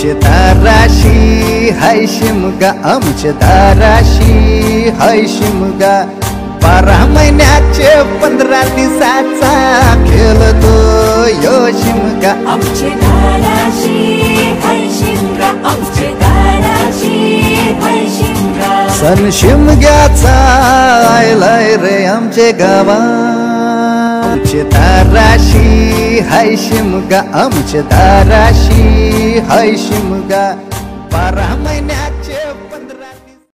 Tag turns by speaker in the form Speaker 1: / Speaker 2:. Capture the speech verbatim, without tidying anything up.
Speaker 1: आमचे दाराशी हाय शिमगा, आमचे दाराशी हाय शिमगा. बारा महिन्याचे पंधरा दिवसाचा खेळतो यो शिमगा.
Speaker 2: आमचे दाराशी हाय शिमगा, आमचे दाराशी हाय शिमगा.
Speaker 1: सण शिमग्याचा आयलाय रे आमचे गावा. आमचे दाराशी हाय शिमगा, आमचे दाराशी हाय शिमगा. बारा महिन्याचे